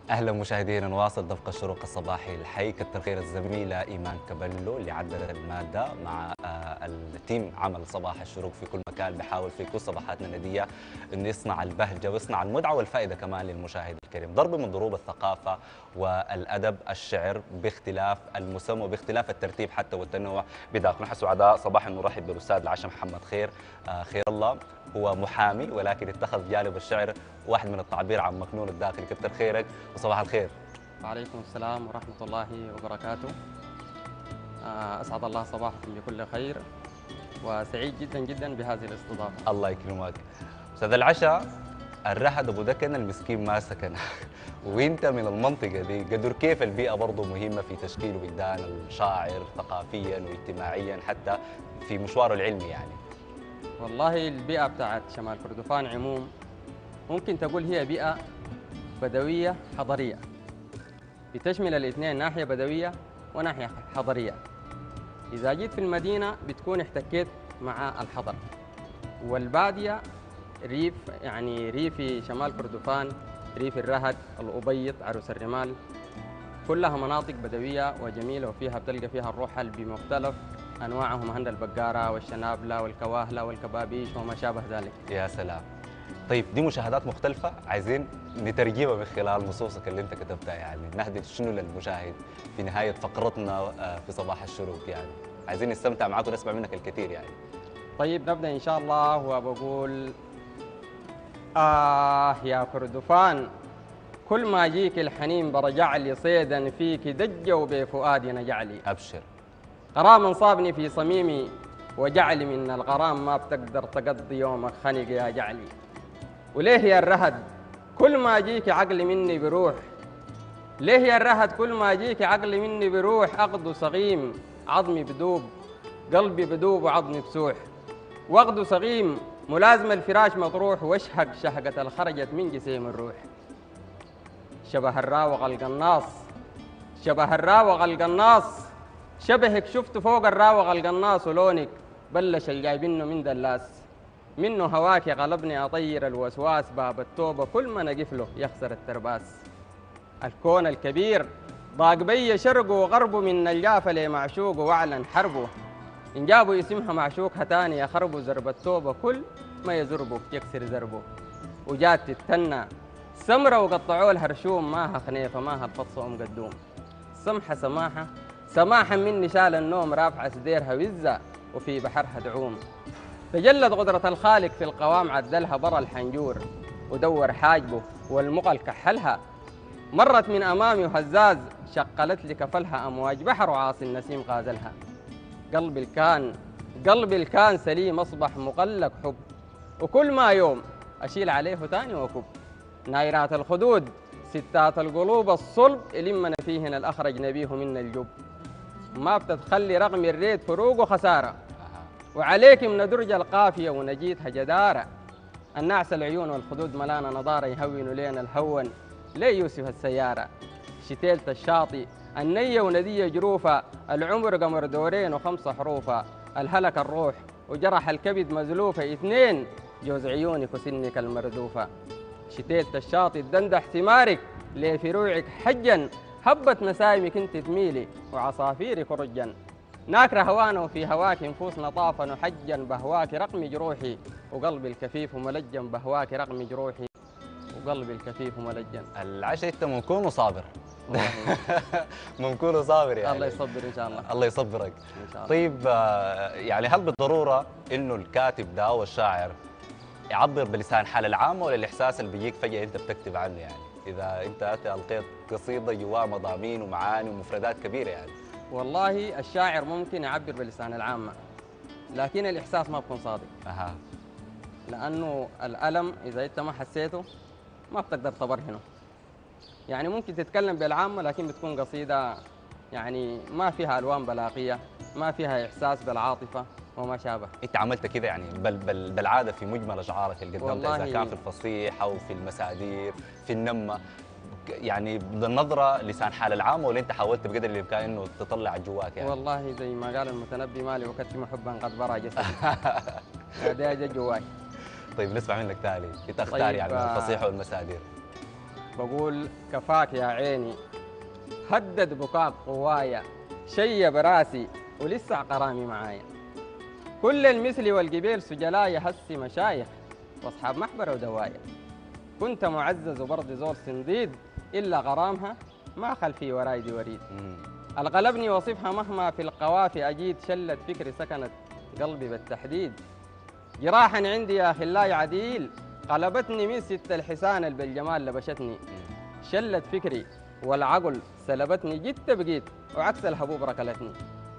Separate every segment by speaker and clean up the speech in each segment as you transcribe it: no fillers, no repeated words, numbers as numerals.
Speaker 1: اهلا مشاهدينا، نواصل دفق الشروق الصباحي الحي. كتر خير الزميله ايمان كبلو اللي عدلت الماده مع التيم عمل صباح الشروق في كل مكان، بحاول في كل صباحاتنا النديه انه يصنع البهجه ويصنع المتعه والفائده كمان للمشاهد الكريم. ضرب من ضروب الثقافه والادب الشعر باختلاف المسمى وباختلاف الترتيب حتى والتنوع بداخل. نحن سعداء صباح انه نرحب بالاستاذ العشا محمد خير. خير الله هو محامي ولكن اتخذ جانب الشعر واحد من التعبير عن مكنون الداخل. كتر خيرك وصباح الخير.
Speaker 2: وعليكم السلام ورحمة الله وبركاته. أسعد الله صباحكم بكل خير وسعيد جدا جدا بهذه الاستضافة.
Speaker 1: الله يكرمك. أستاذ العشا، الرهد أبو دكن المسكين ما سكن وانت من المنطقة دي، قدر كيف البيئة برضه مهمة في تشكيل وجدان الشاعر ثقافيا واجتماعيا حتى في مشواره العلمي يعني؟
Speaker 2: والله البيئة بتاعت شمال كردفان عموم ممكن تقول هي بيئة بدوية حضرية، بتشمل الاثنين، ناحية بدوية وناحية حضرية. إذا جيت في المدينة بتكون احتكيت مع الحضر، والبادية ريف، يعني ريف شمال كردفان، ريف الرهد، الأبيض، عروس الرمال، كلها مناطق بدوية وجميلة وفيها بتلقى فيها الرحل بمختلف أنواعهم، عند البقارة والشنابلة والكواهلة والكبابيش وما شابه ذلك.
Speaker 1: يا سلام. طيب دي مشاهدات مختلفة عايزين نترجمها من خلال نصوصك اللي انت كتبتها، يعني نهدي شنو للمشاهد في نهاية فقرتنا في صباح الشروق؟ يعني عايزين نستمتع معاك ونسمع منك الكثير يعني.
Speaker 2: طيب نبدأ إن شاء الله. وبقول يا كردفان، كل ما جيك الحنين برجع لي صيدا فيك دجوا بفؤادي نجعلي.
Speaker 1: أبشر.
Speaker 2: غرام صابني في صميمي وجعلي من الغرام ما بتقدر تقضي يومك خنق يا جعلي. وليه يا الرهد كل ما جيك عقلي مني بروح، ليه يا الرهد كل ما جيك عقلي مني بروح، أغدو صغيم عظمي بدوب، قلبي بدوب وعظمي بسوح، واغدو صغيم ملازم الفراش مطروح، واشهق شهقة الخرجت من جسيم الروح. شبه الراوغ القناص، شبه الراوغ القناص، شبهك شفت فوق الراوغ القناص، ولونك بلش الجايبينه من دلاس، منه هواك غلبني أطير الوسواس، باب التوبة كل ما نقف له يخسر الترباس. الكون الكبير ضاق بي شرقه وغربه، من الجافة لمعشوقه واعلن حربه، إن جابوا يسمها معشوقها تاني يخربوا، زرب التوبة كل ما يزربه يكسر زربه. وجات تتنى سمرة وقطعوا لها رشوم، ماها خنيفة ماها الفطس قدوم، سمحة سماحة سماحة مني شال النوم، رافعة سديرها وزة وفي بحرها دعوم. تجلت قدرة الخالق في القوام، عدلها برا الحنجور ودور حاجبه والمقل كحلها، مرت من أمامي وهزاز شقلت لي كفلها، أمواج بحر وعاصي النسيم غازلها. قلبي الكان سليم أصبح مقلق حب، وكل ما يوم أشيل عليه تاني وكب. نايرات الخدود ستات القلوب الصلب، لمن فيهن الأخرج نبيه من الجب، ما بتتخلي رغم الريت فروق وخسارة، وعليك من درج القافية ونجيتها جدارة. النعس العيون والخدود ملانا نضارة، يهون لينا الهون لي يوسف السيارة. شتيلة الشاطئ النية وندية جروفة، العمر قمر دورين وخمسة حروفة، الهلك الروح وجرح الكبد مزلوفة، اثنين جوز عيونك وسنك المردوفة. شتيلة الشاطئ دندح ثمارك لفروعك حجا، هبت نسايمك انت تميلي وعصافيرك رجا، ناكره هوانا وفي هواك نفوسنا طافا، نحجا بهواك رقم جروحي وقلبي الكفيف ملجا، بهواك رقم جروحي وقلبي الكفيف ملجا.
Speaker 1: العشاء انت ممكن صابر ممكن صابر يعني.
Speaker 2: الله يصبر ان شاء الله.
Speaker 1: الله يصبرك
Speaker 2: ان شاء الله.
Speaker 1: طيب يعني هل بالضروره انه الكاتب ده او الشاعر يعبر بلسان حال العامه ولا الاحساس اللي بيجيك فجاه انت بتكتب عنه؟ يعني اذا انت القيت قصيده جواها مضامين ومعاني ومفردات كبيره يعني.
Speaker 2: والله الشاعر ممكن يعبر بلسان العامة، لكن الإحساس ما بيكون صادق. لأنه الألم إذا أنت ما حسيته ما بتقدر تبرهنه. يعني ممكن تتكلم بالعامة لكن بتكون قصيدة يعني ما فيها ألوان بلاغية، ما فيها إحساس بالعاطفة وما شابه.
Speaker 1: انت عملت كده يعني بالعاده في مجمل اشعارك اللي قدمتها، اذا كان في الفصيح او في المسادير في النمه، يعني بالنظره لسان حال العام، ولا انت حاولت بقدر الامكان انه تطلع جواك يعني؟
Speaker 2: والله زي ما قال المتنبي، مالي وكتم حبا قد برى جسدي. هذا جواي.
Speaker 1: طيب نسمع منك تالي، انت اختار
Speaker 2: طيب
Speaker 1: يعني من الفصيح والمسادير.
Speaker 2: بقول كفاك يا عيني، هدد بكاك قوايا، شيب راسي ولسه عقرامي معايا. كل المثل والقبيل سجلايا هسي مشايخ واصحاب محبره ودوايا. كنت معزز وبرضي زور سنديد، الا غرامها ما خلفي ورايدي وريد. الغلبني وصفها مهما في القوافي اجيد، شلت فكري سكنت قلبي بالتحديد. جراحا عندي يا خلاي عديل، قلبتني من ست الحسان اللي بالجمال لبشتني. شلت فكري والعقل سلبتني، جيت بقيت وعكس الهبوب ركلتني.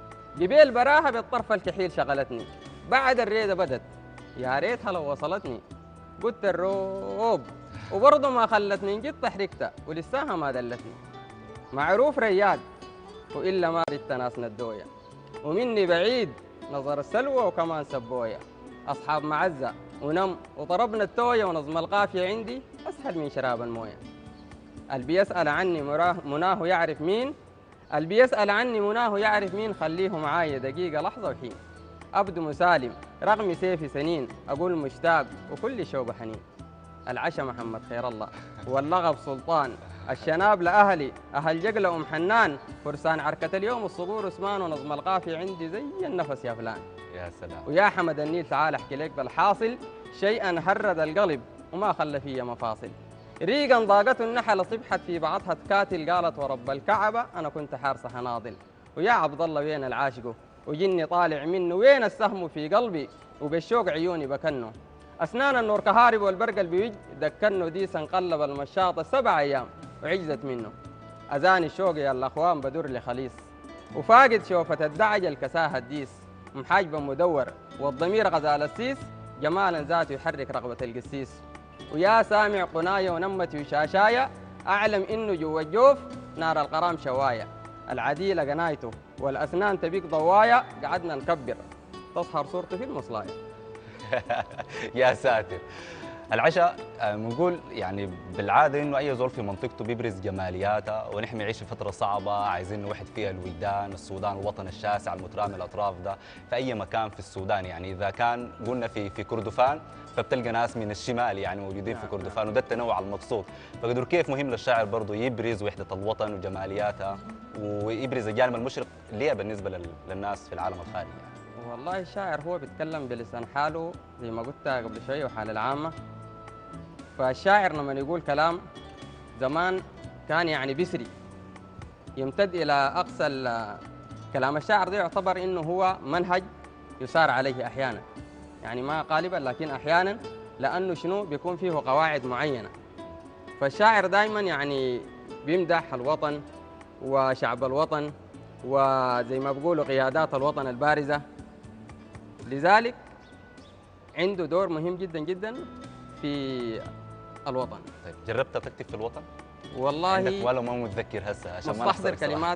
Speaker 2: قبيل براها بالطرف الكحيل شغلتني، بعد الريدة بدت يا ريتها لو وصلتني. قلت الروب وبرضه ما خلتني، جيت تحركتها ولساها ما دلتني. معروف رياد وإلا ما ردت ناس ندويا، ومني بعيد نظر السلوى وكمان سبويا. أصحاب معزة ونم وطربنا التوية، ونظم القافية عندي أسهل من شراب الموية. اللي بيسأل عني مناه يعرف مين، اللي بيسأل عني مناه يعرف مين، خليه معايا دقيقة لحظة وحين. أبدو مسالم رغم سيفي سنين، أقول مشتاق وكل شوق حنين. العشا محمد خير الله واللغب سلطان، الشناب لأهلي أهل جقلة أم حنان. فرسان عركة اليوم الصقور عثمان، ونظم القافية عندي زي النفس يا فلان.
Speaker 1: يا سلام.
Speaker 2: ويا حمد النيل تعال احكي لك بالحاصل، شيئا هرد القلب وما خلى فيه مفاصل. ريقا ضاقته النحل صبحت في بعضها تكاتل، قالت ورب الكعبة أنا كنت حارسة حناضل. ويا عبد الله وين العاشقه وجني طالع منه، وين السهم في قلبي وبالشوق عيوني بكنه. أسنان النور كهارب والبرق البيج دكنه، ديسا انقلب المشاطة 7 أيام وعجزت منه. أذاني الشوق يا الأخوان بدر لخليص، وفاقد شوفة الدعج الكساها الديس. محاجبا مدور والضمير غزال السيس، جمالا ذاته يحرك رغبة القسيس. ويا سامع قناية ونمتي وشاشاية، أعلم إنه جوا الجوف نار القرام شواية. العديلة قنايته والأسنان تبيك ضوايا، قعدنا نكبر تظهر صورته في المصلاية.
Speaker 1: يا ساتر. العشاء بنقول يعني بالعاده انه اي زول في منطقته بيبرز جمالياتها، ونحن بنعيش في فتره صعبه عايزين نوحد فيها الوجدان. السودان الوطن الشاسع المترامي الاطراف ده في اي مكان في السودان، يعني اذا كان قلنا في كردفان فبتلقى ناس من الشمال يعني موجودين في كردفان، وده التنوع المقصود. فقدر كيف مهم للشاعر برضه يبرز وحده الوطن وجمالياتها، ويبرز الجانب المشرق ليه بالنسبه للناس في العالم الخارجي يعني.
Speaker 2: والله الشاعر هو بيتكلم بلسان حاله زي ما قلت قبل شوية وحال العامة. فالشاعر لما يقول كلام زمان كان يعني بسري يمتد إلى أقصى كلام الشاعر ده يعتبر إنه هو منهج يسار عليه أحيانا، يعني ما غالبا لكن أحيانا، لأنه شنو بيكون فيه قواعد معينة. فالشاعر دائما يعني بيمدح الوطن وشعب الوطن وزي ما بيقولوا قيادات الوطن البارزة، لذلك عنده دور مهم جدا جدا في الوطن.
Speaker 1: طيب جربت تكتب في الوطن؟
Speaker 2: والله
Speaker 1: عندك ولا ما متذكر هسه عشان ما
Speaker 2: مستحضر كلمات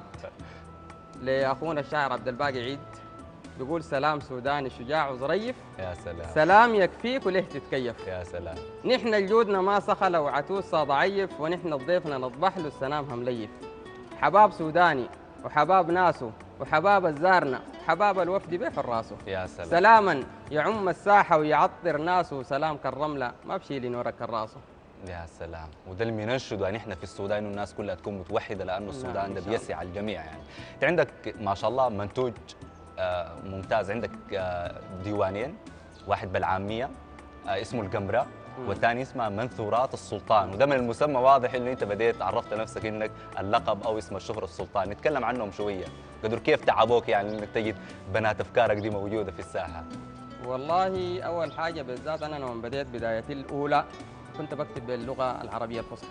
Speaker 2: لاخونا الشاعر عبد الباقي عيد، بيقول سلام سوداني شجاع وظريف،
Speaker 1: يا سلام
Speaker 2: سلام يكفيك وليه تتكيف.
Speaker 1: يا سلام.
Speaker 2: نحن الجودنا ما سخل وعتوس ضعيف، ونحن ضيفنا نطبح له السلام مليف. حباب سوداني وحباب ناسه وحباب الزارنا وحباب الوفد بيه راسه.
Speaker 1: يا سلام.
Speaker 2: سلاما يعم الساحة ويعطر ناسه، سلام كالرملة ما بشيل نورك كراسه.
Speaker 1: يا سلام. وده اللي بننشده يعني احنا في السودان انه الناس كلها تكون متوحده، لانه السودان ده بيسع الجميع يعني. انت عندك ما شاء الله منتوج ممتاز، عندك ديوانين، واحد بالعاميه اسمه القمره، والثاني اسمه منثورات السلطان، وده من المسمى واضح انه انت بديت عرفت نفسك انك اللقب او اسم الشهره السلطان. نتكلم عنهم شويه، قدر كيف تعبوك يعني انك تجد بنات افكارك دي موجوده في الساحه؟
Speaker 2: والله اول حاجه بالذات انا لما بديت بدايتي الاولى كنت بكتب باللغه العربيه الفصحى،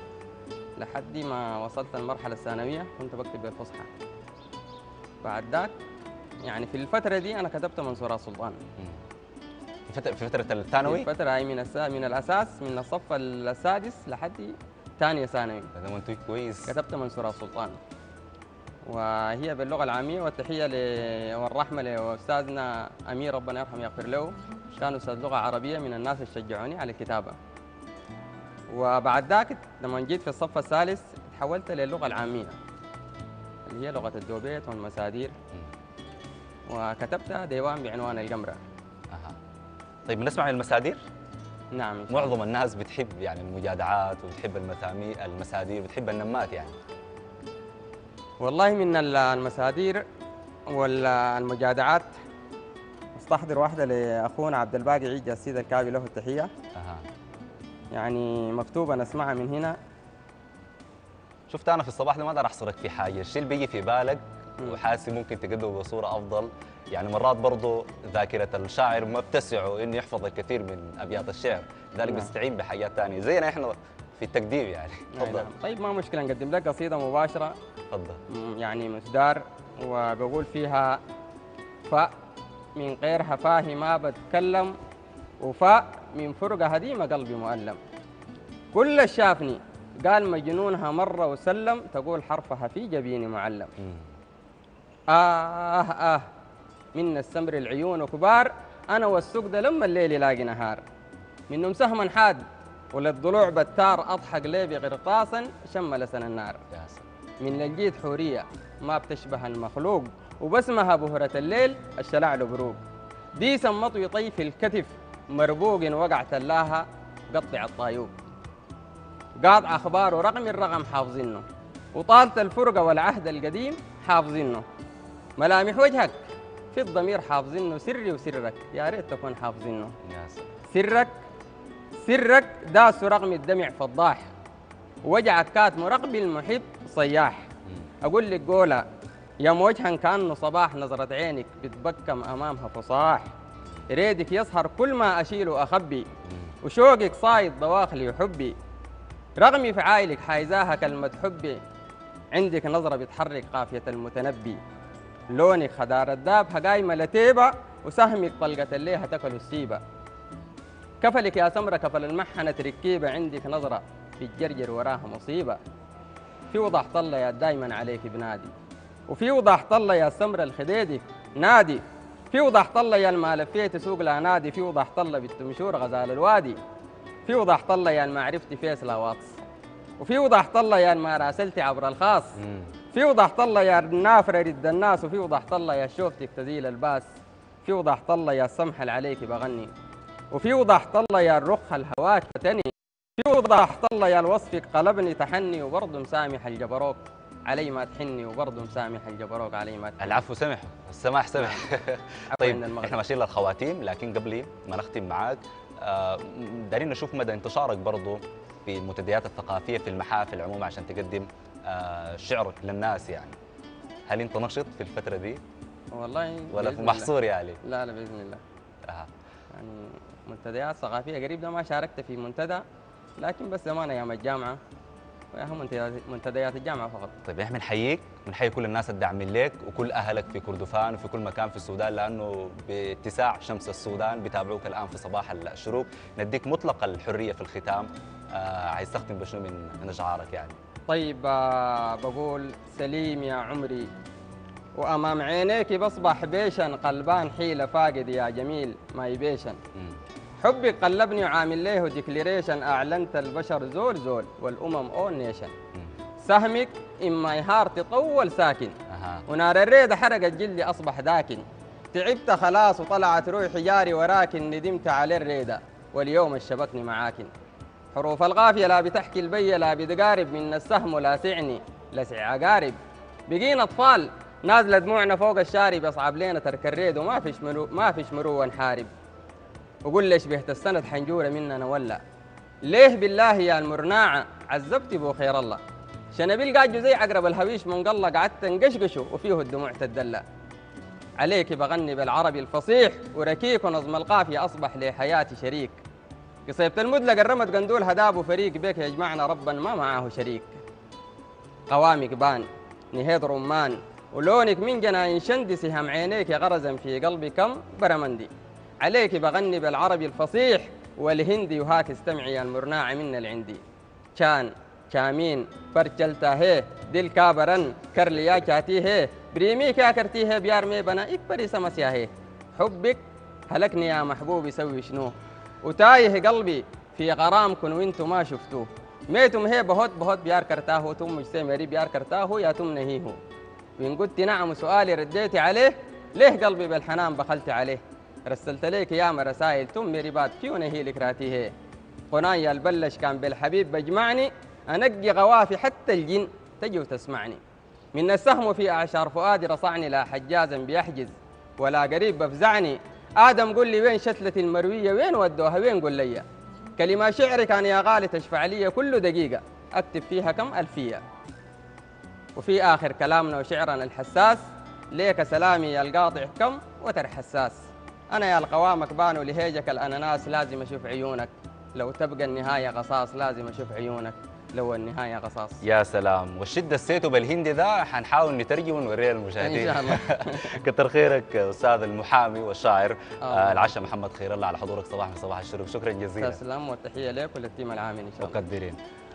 Speaker 2: لحد ما وصلت المرحله الثانويه كنت بكتب بالفصحى. بعد ذاك يعني في الفتره دي انا كتبت منصورات سلطان.
Speaker 1: في فتره الثانوي؟
Speaker 2: في الفتره هي من الاساس من الصف السادس لحد ثانيه ثانوي.
Speaker 1: هذا منتوج كويس.
Speaker 2: كتبت منصورات سلطان، وهي باللغه العاميه. والتحيه والرحمه لاستاذنا امير ربنا يرحمه يغفر له، كان استاذ لغه عربيه من الناس اللي شجعوني على الكتابه. وبعد ذاك لما جيت في الصف الثالث تحولت للغه العاميه اللي هي لغه الدوبيت والمسادير، وكتبت ديوان بعنوان القمره.
Speaker 1: طيب بنسمع عن المسادير؟
Speaker 2: نعم إن شاء
Speaker 1: معظم
Speaker 2: الله.
Speaker 1: الناس بتحب يعني المجادعات وبتحب المسادير بتحب النمات يعني.
Speaker 2: والله من المسادير والمجادعات استحضر واحدة لأخونا عبد الباقي عيد جاسيد الكعبي له التحية.
Speaker 1: أها.
Speaker 2: يعني مكتوبة نسمعها من هنا.
Speaker 1: شفت انا في الصباح ده ما اقدر احصرك في حاجه، الشيء اللي بيجي في بالك
Speaker 2: مم.
Speaker 1: وحاسس ممكن تقدمه بصوره افضل. يعني مرات برضه ذاكره الشاعر ما بتسعه انه يحفظ الكثير من ابيات الشعر، لذلك
Speaker 2: نعم.
Speaker 1: بيستعين بحاجات ثانيه زينا احنا في التقديم يعني.
Speaker 2: أي
Speaker 1: تفضل.
Speaker 2: نعم. طيب ما مشكلة نقدم لك قصيدة مباشرة
Speaker 1: تفضل.
Speaker 2: يعني مسدار، وبقول فيها: فاء من غيرها فاهي ما بتكلم، وفاء من فرقة هديمة قلبي مؤلم. كل شافني قال مجنونها مرة وسلم، تقول حرفها في جبيني معلم. آه من السمر العيون كبار، أنا والسقد لما الليل يلاقي نهار. منهم سهم حاد وللضلوع بتار، أضحك ليه بغرطاسا شم لسن النار.
Speaker 1: يا سلام.
Speaker 2: من الجيد حورية ما بتشبه المخلوق، وبسمها بهرة الليل الشلع له بروق. دي سمط يطيف الكتف مربوق وقع تلاها قطع الطايوب. قاطع أخباره رغم الرقم حافظينه، وطالة الفرقة والعهد القديم حافظينه. ملامح وجهك في الضمير حافظينه، سري وسرك يا ريت تكون حافظينه.
Speaker 1: يا سلام.
Speaker 2: سرك داس رغم الدمع فضاح، ووجعك كاتم رغم المحب صياح. أقول لك قولة يا موجها كأنه صباح، نظرة عينك بتبكم أمامها فصاح. ريدك يسهر كل ما أشيل وأخبي، وشوقك صايد ضواخلي وحبي. رغم فعايلك حايزاها كلمة حبي، عندك نظرة بتحرك قافية المتنبي. لونك خدار الدابها قايمة لتيبة، وسهمك طلقة الليها تكل السيبة. كفلك يا سمرة كفل المحنة ركيبة، عندك نظرة بتجرجر وراها مصيبة. في وضح طلة يا دايما عليك بنادي، وفي وضح طلة يا سمرة الخديدي نادي. في وضح طلة يا المالفية سوق لا نادي، في وضح طلة بالتمشور غزال الوادي. في وضح طلة يا ما عرفتي فيس لا واطس، وفي وضح طلة يا ما راسلتي عبر الخاص. في وضح طلة يا النافرة رد الناس، وفي وضح طلة يا شوفتك تزيل الباس. في وضح طلة يا السمح اللي عليك بغني، وفي وضح طلة يا الرخ الهواك فتني. في وضح طلة يا الوصفك قلبني تحني، وبرضه مسامح الجبروك علي ما تحني، وبرضه مسامح الجبروك علي ما تحني.
Speaker 1: العفو سمح، السماح سمح. طيب احنا ماشيين للخواتيم، لكن قبل ما نختم معاك دارين نشوف مدى انتشارك برضه في المنتديات الثقافيه في المحافل عموما عشان تقدم شعرك للناس يعني. هل انت نشط في الفتره دي؟
Speaker 2: والله
Speaker 1: ولا
Speaker 2: بإذن
Speaker 1: محصور يعني؟
Speaker 2: لا بإذن الله.
Speaker 1: آه.
Speaker 2: يعني منتديات ثقافية قريب ده ما شاركت في منتدى، لكن بس زمان أيام الجامعة، وياهم منتديات الجامعة فقط.
Speaker 1: طيب احنا بنحييك، بنحيي كل الناس الداعمين لك وكل اهلك في كردفان وفي كل مكان في السودان، لانه باتساع شمس السودان بيتابعوك الان في صباح الشروق. نديك مطلق الحريه في الختام. عايز تختم بشنو من اشعارك يعني؟
Speaker 2: طيب بقول: سليم يا عمري وأمام عينيك بصبح بيشن، قلبان حيلة فاقد يا جميل ما يبيشن. حبك قلبني وعامل له ديكليريشن، أعلنت البشر زول زول والأمم أول نيشن. سهمك إما يهار تطول ساكن، ونار الريد حرقت جلدي أصبح داكن. تعبت خلاص وطلعت روحي جاري وراكن، ندمت على الريدة واليوم الشبكني معاكن. حروف القافية لا بتحكي البية لا بتقارب، من السهم ولا سعني لسع عقارب. بقينا أطفال نازلة دموعنا فوق الشارب، أصعب لينا ترك الريد وما فيش مرو ونحارب. وقول ليش بهت السند حنجورة مننا ولا ليه بالله يا المرناعة عذبتي بو خير الله. شنبيل قاجو زي عقرب الهويش منقلق، قعدت نقشقشه وفيه الدموع تدلى. عليك بغني بالعربي الفصيح، وركيك ونظم القافية أصبح لي حياتي شريك. قصيبة المدلق الرمد قندول هداب وفريق، بيك يجمعنا ربا ما معاه شريك. قوامك بان نهيد رمان، ولونك من جناين شندي، سهم عينيك غرزا في قلبي كم برمندي. عليك بغني بالعربي الفصيح والهندي، وهاك استمعي المرناعة من العندي. كان كامين فرجلتا هي دل كابرن كرليا كاتي هي بريمي كاكرتي هي بيار مي بنا اكبري سمسيا هي. حبك هلكني يا محبوبي سوي شنو، وتايه قلبي في غرامكم وانتو ما شفتوه. ميتم هي بهوت بيار كرتاهو، تم مجتمري بيار كرتاهو يا تم نهيهو. وإن قلت نعم سؤالي رديتي عليه، ليه قلبي بالحنان بخلت عليه. رسلت ليك ياما رسائل تمي رباط فيون هي لكراتيه قنايا البلش كان بالحبيب بجمعني أنقي غوافي حتى الجن تجي وتسمعني من السهم في أعشار فؤادي رصعني لا حجازا بيحجز ولا قريب بفزعني آدم قل لي وين شتلة المروية وين ودوها وين قل لي كلمة شعري كان يا غالي تشفع لي كل دقيقة أكتب فيها كم ألفية وفي آخر كلامنا وشعرنا الحساس ليك سلامي يا القاطع كم وتر حساس أنا يا القوامك بانوا لهيجك الأناناس لازم أشوف عيونك لو تبقى النهاية قصاص لازم أشوف عيونك لو النهاية قصاص.
Speaker 1: يا سلام، والشدة السيتو بالهندي ده حنحاول نترجم ونوريه للمشاهدين.
Speaker 2: إن شاء الله.
Speaker 1: كتر خيرك أستاذ المحامي والشاعر العشا محمد خير الله على حضورك صباح من صباح الشروق، شكرا جزيلا.
Speaker 2: تسلم والتحية لك وللتيم العامل إن شاء الله.
Speaker 1: مقدرين.